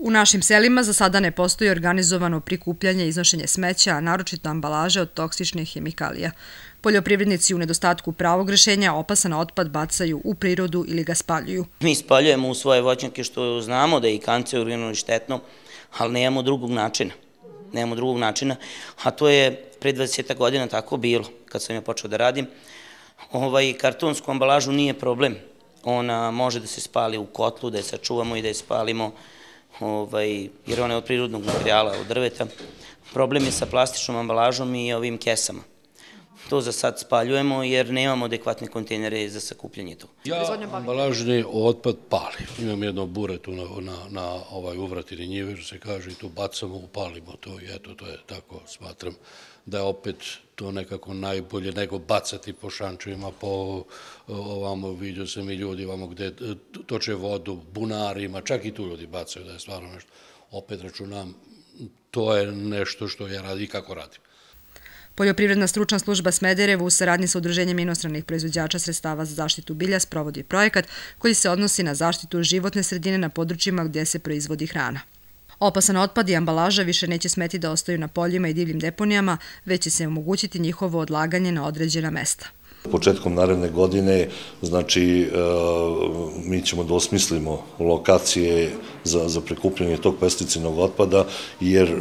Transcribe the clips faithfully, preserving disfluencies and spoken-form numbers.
U našim selima za sada ne postoji organizovano prikupljanje i iznošenje smeća, a naročito ambalaže od toksičnih hemikalija. Poljoprivrednici u nedostatku pravog rešenja opasan otpad bacaju u prirodu ili ga spaljuju. Mi spaljujemo u svoje voćnjake što znamo da je i kancerogeno i štetno, ali nemamo drugog načina. Nemamo drugog načina, a to je pre dvadeset godina tako bilo, kad sam ja počeo da radim. Ovaj, kartonsku ambalažu nije problem. Ona može da se spali u kotlu, da je sačuvamo i da je spalimo, ovaj, jer ona je od prirodnog materijala, od drveta. Problem je sa plastičnom ambalažom i ovim kesama. To za sad spaljujemo jer nemamo adekvatne kontejnere za sakupljanje toga. Ja ambalažni otpad palim. Imam jedno bure tu na uvratini njive, što se kaže, i tu bacamo, upalimo to i eto, to je tako, smatram da je opet to nekako najbolje nego bacati po šančevima, po ovamo, vidio sam i ljudi ovamo gde toče vodu, bunarima, čak i tu ljudi bacaju, da je stvarno nešto. Opet računam, to je nešto što ja radim i kako radim. Poljoprivredna stručna služba Smederevo u saradnji sa Udruženjem inostranih proizvođača sredstava za zaštitu bilja sprovodi projekat koji se odnosi na zaštitu životne sredine na područjima gdje se proizvodi hrana. Opasan otpad i ambalaža više neće smeti da ostaju na poljima i divljim deponijama, već će se omogućiti njihovo odlaganje na određena mesta. Početkom naredne godine, znači, mi ćemo da osmislimo lokacije za prikupljanje tog pesticidnog otpada, jer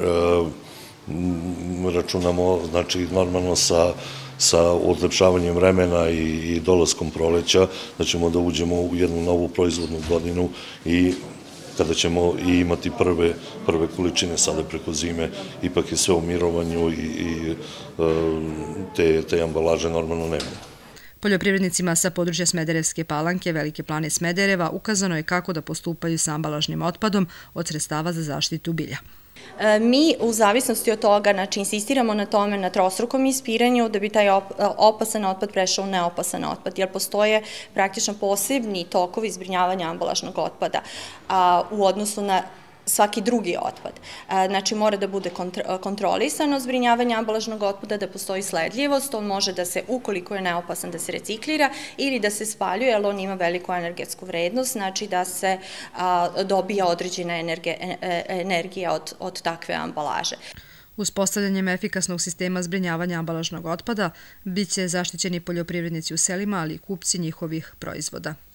računamo, znači, normalno sa odlepšavanjem vremena i dolaskom proleća, da ćemo da uđemo u jednu novu proizvodnu godinu i kada ćemo i imati prve količine sada preko zime, ipak je sve u mirovanju i te ambalaže normalno nema. Poljoprivrednicima sa područja Smederevske Palanke, Velike Plane i Smedereva ukazano je kako da postupaju sa ambalažnim otpadom od sredstava za zaštitu bilja. Mi u zavisnosti od toga, znači, insistiramo na tome, na trostrukom ispiranju, da bi taj opasan otpad prešao u neopasan otpad, jer postoje praktično posebni tokovi zbrinjavanja ambalažnog otpada u odnosu na svaki drugi otpad. Znači, mora da bude kontrolisano zbrinjavanje ambalažnog otpada, da postoji sledljivost, on može da se, ukoliko je neopasan, da se reciklira ili da se spaljuje, jer on ima veliku energetsku vrednost, znači da se dobija određena energija od takve ambalaže. Uspostavljanjem efikasnog sistema zbrinjavanja ambalažnog otpada biće zaštićeni poljoprivrednici u selima, ali i kupci njihovih proizvoda.